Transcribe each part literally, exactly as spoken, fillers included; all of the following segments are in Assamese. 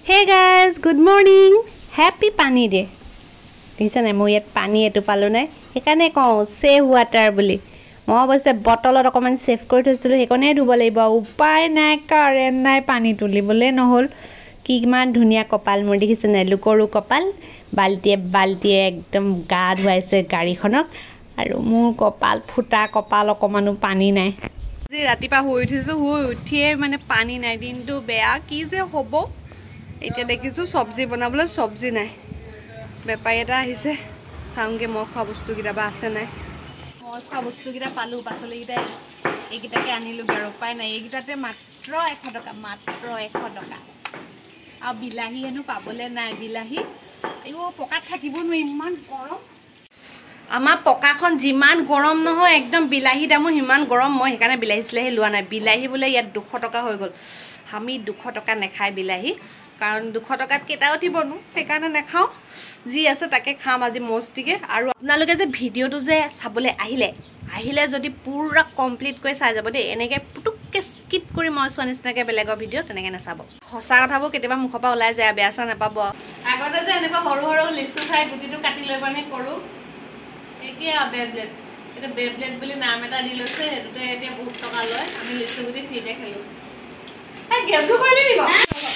Hey guys, good morning. Happy pani day. Dekhise na moi yat pani etu palu nai. Ekane ko save water boli. Mo obose bottle okoman save kori thosilu hekone dhubo laibo. Upai nai current nai pani tulibole nohol. Ki kiman dhunia kopal mor dekhise na lukoru kopal. Baltie baltie ekdom ga dhuaise gari khonok. Aru mur kopal phuta kopal okomanu pani nai. Je ratipa hoi uthisu hoi uthie mane pani nai dintu beya ki je hobo. এতিয়া দেখিছো সবজি বনাবলৈ সবজি নাই বেপাৰী এটা আহিছে চাওঁগে মই খোৱা বস্তু কিটা বা আছে নাই মই খোৱা বস্তু কিটা পালো পাছলে কিটা এইকিটাকে আনিলো আৰু উপায় নাই এইকিটাতে মাত্ৰ এশ টকা মাত্ৰ এশ টকা আৰু বিলাহী হেনো পাবলে নাই বিলাহী এইও পকাত থাকিব ন ইমান গৰম আমাৰ পকাখন যিমান গৰম নহয় একদম বিলাহী দামো হিমান গৰম মই হেকানে বিলাহী চিলাহী লোৱা নাই বিলাহী বলে ইয়াত দুশ টকা হৈ গল আমি দুশ টকা নেখাই বিলাহী কাৰণ দুশ টকাত কেটা উঠিবনো হেকানে নেখাও জি আছে তাকে খাম আজি মস্তিকে আৰু আপোনালোকে যে ভিডিওটো যে চাবলে আহিলে আহিলে যদি পুৰা কমপ্লিট কৰি চাই যাব দে এনেকে পুটুককে স্কিপ কৰি মই সনিছনাকে বেলেগৰ ভিডিও তেনেকে না চাব হসা কথাবো কেতিয়াবা মুখপা ওলাই যায় বেয়াসা নাপাব আগতে যে এনেকা হৰু হৰু লিচু খাই গুটিটো কাটি লৈ পানে কৰো একে বেবলেট এটা বেবলেট বুলি নাম এটা দি লৈছে হেতুতে এতিয়া বহুত টকা লয় আমি লিচু গুটি ফ্ৰীতে খালো এ গেজু কইলি নিবা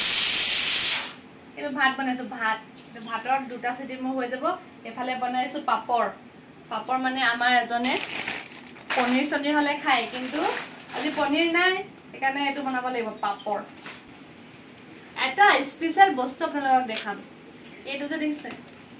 এটো ভাত বনাইছো ভাত ভাতৰ দুটা সিটি মই হৈ যাব এফালে বনাইছো পাপৰ পাপৰ মানে আমাৰ এজনে পনীৰ সনীৰ হলে খায় কিন্তু আজি পনীৰ নাই একানে এটো বনাব লাগিব পাপৰ এটা স্পেশাল বস্তু আপোনালোকক দেখাম এটো যে দেখিছে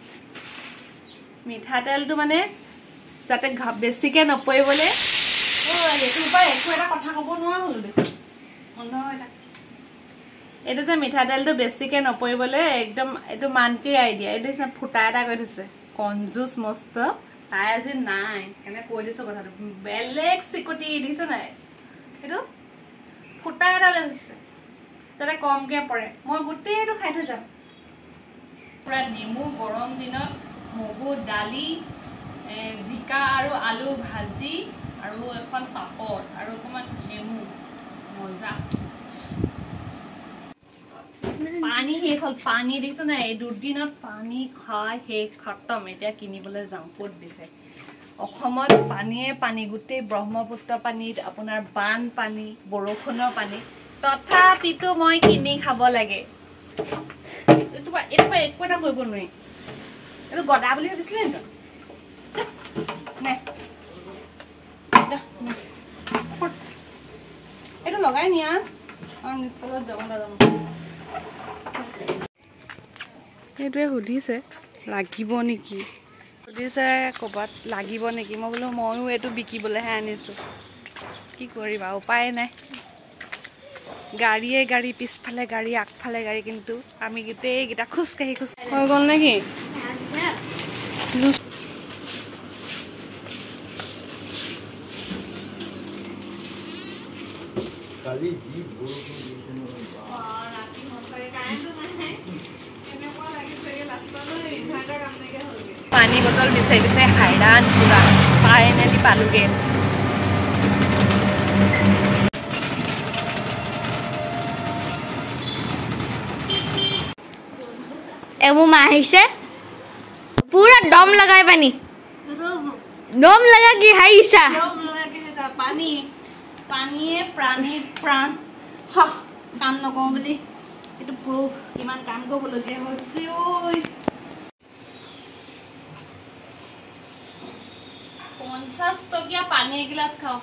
মিঠা তেলটো মানে যাতে বেছিকে নপৰিবলে ও এটো উপায় একো এটা কথা কব নোৱা হলো দেখো অন্ধ এটা এটো যে মিঠা তেলটো বেছিকে নপৰিবলে একদম এটো মান্তিৰ আইডিয়া এটো সব ফুটা এটা কৈ দিছে কনজুস মস্ত তাই আজি নাই কেনে কৈ দিছো কথাটো বেলেগ সিকটি দিছ নাই এটো ফুটা এটা দিছে তাতে কমকে পৰে মই গুটেটো খাই থৈ যাম পুৰা নেমু গৰম দিনত মগু দালি জিকা আৰু আলু ভাজি আৰু এখন পাপৰ আৰু অকমান নেমু মজা পানী হে হল পানী দিছ না এই দুদিনত পানী খাই হে খতম এতিয়া কিনিবলৈ যাও ক'ত দিছে অসমত পানীয়ে পানী গুটে ব্ৰহ্মপুত্ৰ পানীত আপোনাৰ বান পানী বৰখনৰ পানী তথাপিতো মই কিনি খাব লাগে এটো এটো একোটা কৰিব নোৱাৰি এটো গডা বুলি ভাবিছিলে নে নে এটো লগাই নিয়া অ নিতলত যাব যাব এটোৱে হুদিছে লাগিব নেকি হুদিছে কবাত লাগিব নেকি মই বলো ময়ো এটো বিকিবলে হে আনিছো কি কৰিবা উপায় নাই গাড়ীয়ে গাড়ী পিছফালে গাড়ী আগফালে গাড়ী কিন্তু আমি গিতে গিটা খুস কাহি খুস হৈ গল নেকি কালি জি বৰষুণ দিছে ন ৰাতি হসৰে কাৰেন্টটো নাই কেনেকুৱা লাগিছে লাষ্টলৈ ইনভাৰ্টাৰ কাম নাইকে হলগে পানী বটল বিচাৰি বিচাৰি হাইৰান পুৰা ফাইনালি পালুগে এমু মা আহিছে পুৰা দম লগাই পানী দম লগা কি হাইছা দম লগা কি হাইছা পানী পানীয়ে প্ৰাণী প্ৰাণ হ কাম নকওঁ বুলি এটো প্ৰুফ ইমান কাম কৰিবলগীয়া হৈছে ঐ পঞ্চাশ টকীয়া পানী এগিলাস খাওঁ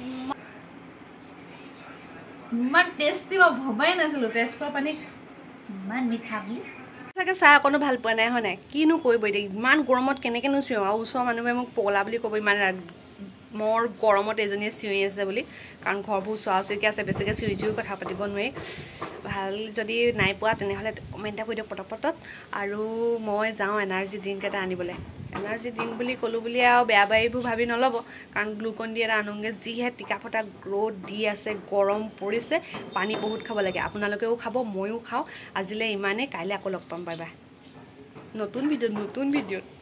ইমান টেষ্টি মই ভবাই নাছিলো টেষ্ট কৰা পানী ইমান মিঠা বুলি চাগে চাহ অকণো ভাল পোৱা নাই হয় নাই কিনো কৰিব এতিয়া ইমান গৰমত কেনেকে নুচিও আৰু ওচৰৰ মানুহে মোক পগলা বুলি ক'ব ইমান মোৰ গৰমত এজনীয়ে চিঞৰি আছে বুলি কাৰণ ঘৰবোৰ চোৱা চুইকে আছে বেছিকে চিঞৰি চিঞৰি কথা পাতিব নোৱাৰি ভাল যদি নাই পোৱা তেনেহ'লে কমেণ্ট এটা কৰি দিয়ক পটপটত আৰু মই যাওঁ এনাৰ্জি ড্ৰিংক এটা আনিবলৈ এনাৰ্জি ড্ৰিংক বুলি ক'লো বুলি আৰু বেয়া বাৰীবোৰ ভাবি নল'ব কাৰণ গ্লুকন ডি এটা আনোগে যিহে টিকা ফটা ৰ'দ দি আছে গৰম পৰিছে পানী বহুত খাব লাগে আপোনালোকেও খাব ময়ো খাওঁ আজিলৈ ইমানেই কাইলৈ আকৌ লগ পাম বাই বাই নতুন ভিডিঅ' নতুন ভিডিঅ'ত